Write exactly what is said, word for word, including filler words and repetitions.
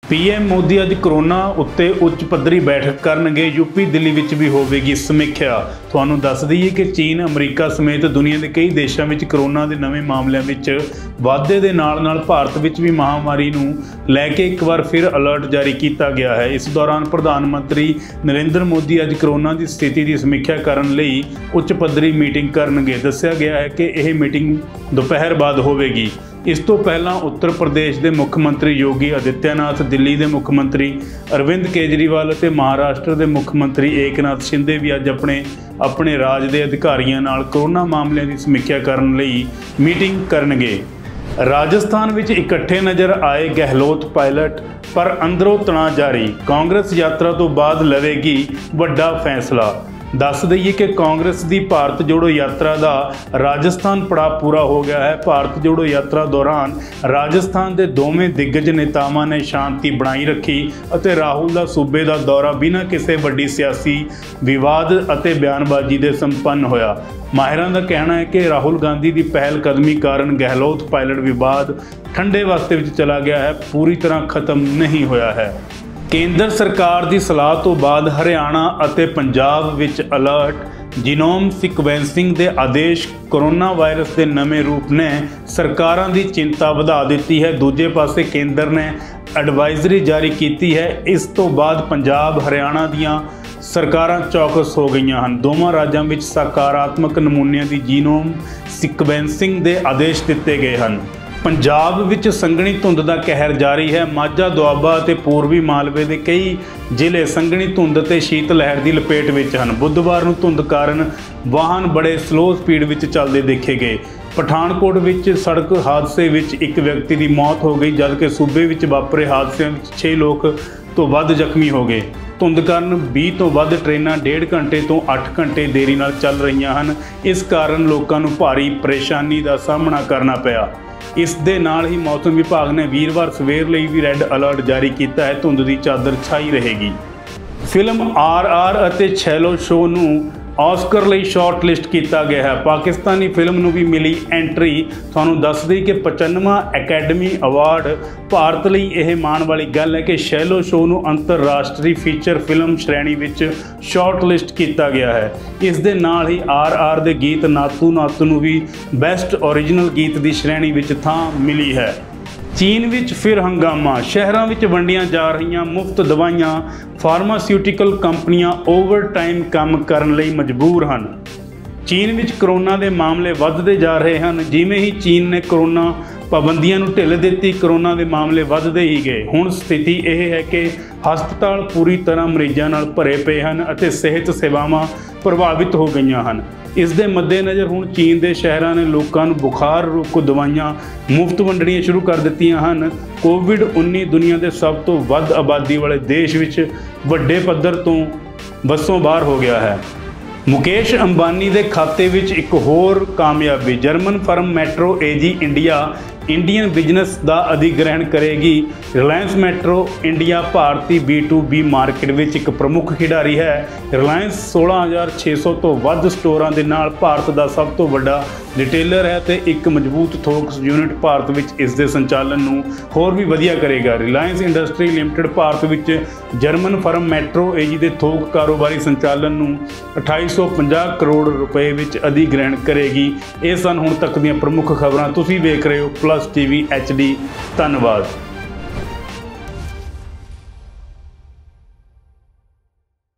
PM Modi अज corona उत्ते उच्च पद्धरी बैठक करनगे। यूपी दिल्ली विच भी होवेगी समीक्षा। तुहानूं दस दईए कि चीन अमरीका समेत दुनिया के कई देशों में कोरोना के नवे मामलों में वाधे के नाल नाल भारत विच भी महामारी नूं लैके एक बार फिर अलर्ट जारी किया गया है। इस दौरान प्रधानमंत्री नरेंद्र मोदी अज कोरोना की स्थिति की समीक्षा करने लई उच्च पद्धरी मीटिंग करनगे। दस्सिया गया है कि यह मीटिंग दोपहर बाद होवेगी। इस तो पहला उत्तर प्रदेश के मुख्यमंत्री योगी आदित्यनाथ, दिल्ली के मुख्यमंत्री अरविंद केजरीवाल और महाराष्ट्र के मुख्यमंत्री एकनाथ शिंदे भी अज अपने अपने राज के अधिकारियों नाल कोरोना मामलों की समीक्षा करने लई मीटिंग करनगे। राजस्थान विच इकट्ठे नज़र आए गहलोत पायलट, पर अंदरों तनाव जारी। कांग्रेस यात्रा तो बाद लवेगी वड्डा फैसला। दस दईए कि कांग्रेस की भारत जोड़ो यात्रा का राजस्थान पड़ाव पूरा हो गया है। भारत जोड़ो यात्रा दौरान राजस्थान के दोवें दिग्गज नेतावां ने शांति बनाई रखी और राहुल का सूबे का दौरा बिना किसी वड्डी सियासी विवाद और बयानबाजी के संपन्न होया। माहिरां का कहना है कि राहुल गांधी की पहलकदमी कारण गहलोत पायलट विवाद ठंडे वास्ते विच चला गया है, पूरी तरह खत्म नहीं होया है। केंद्र सरकार की सलाह तो बाद हरियाणा और पंजाब विच अलर्ट। जीनोम सिक्वेंसिंग के आदेश कोरोना वायरस के नवे रूप ने सरकारों की चिंता बढ़ा दी है। दूजे पासे केंद्र ने एडवाइजरी जारी की है। इस तो बाद पंजाब हरियाणा दियां सरकारां चौकस हो गई हैं। दोवां राज्यों में सकारात्मक नमूनिਆਂ की जीनोम सिक्वेंसिंग के आदेश दिते गए हैं। पंजाब विच संघनी धुंध का कहर जारी है। माझा, दुआबा और पूर्वी मालवे के कई जिले संघनी धुंध ते शीत लहर की लपेट में हैं। बुधवार नूं धुंध कारण वाहन बड़े स्लो स्पीड में चलते देखे गए। पठानकोट विच सड़क हादसे विच एक व्यक्ति की मौत हो गई, जबकि सूबे विच वापरे हादसों में छे लोग तो वध जख्मी हो गए। धुंध कारण बीस तो वध ट्रेनां डेढ़ घंटे तो अठ घंटे देरी नाल चल रही हैं। इस कारण लोगों को भारी परेशानी का सामना करना पिया। इस दे नाल ही मौसम विभाग ने वीरवार सवेर लई भी रैड अलर्ट जारी किया है। धुंध की चादर छाई रहेगी। फिल्म आर आर और छेलो शो नूं ऑस्कर लई शॉर्ट लिस्ट किया गया है। पाकिस्तानी फिल्म नूं भी मिली एंट्री। तुहानूं दस दी कि पचानवां अकैडमी अवार्ड भारत लई यह माण वाली गल है कि शैलो शो नूं अंतरराष्ट्रीय फीचर फिल्म श्रेणी विच शॉर्ट लिस्ट किया गया है। इस दे नाल ही आर आर दे गीत नातू नातू नूं भी बेस्ट ओरिजिनल गीत की श्रेणी विच थां मिली है। चीन विच फिर हंगामा। शहरों में वंडियां जा रही मुफ्त दवाइयां। फार्मास्यूटिकल कंपनियां ओवर टाइम काम करने लई मजबूर हैं। चीन विच कोरोना के मामले वधदे जा रहे हैं। जिवें ही चीन ने कोरोना पाबंदियों नूं ढिल दित्ती, कोरोना के मामले वधदे ही गए। हुण स्थिति यह है कि हस्पताल पूरी तरह मरीजों नाल भरे पे हैं और सेहत सेवावां प्रभावित हो गई हैं। इस दे मद्देनज़र हुण चीन के शहरों ने लोगों को बुखार रोकू दवाइयां मुफ्त वंडणियां शुरू कर दित्तियां हैं। कोविड उन्नीस दुनिया के सब तो वध आबादी वाले देश विच वड्डे पद्धर तो बसों बाहर हो गया है। मुकेश अंबानी के खाते विच एक होर कामयाबी। German firm Metro AG India Indian business का अधिग्रहण करेगी। रिलायंस मैट्रो इंडिया भारतीय बी टू बी मार्केट में एक प्रमुख खिडारी है। रिलायंस सोलह हज़ार छे सौ तो वध स्टोरां दे नाल भारत का सब तो वड्डा रिटेलर है तो एक मजबूत थोक यूनिट भारत में इसके संचालन नूं होर भी वधिया करेगा। रिलायंस इंडस्ट्री लिमिटेड भारत में जर्मन फर्म मैट्रो एजी के थोक कारोबारी संचालन नूं अठाई सौ पचास करोड़ रुपए में अधिग्रहण करेगी। ये सन हुण तक दीयां प्रमुख खबरां। तुसीं वेख रहे हो प्लस टीवी एच डी। धन्यवाद।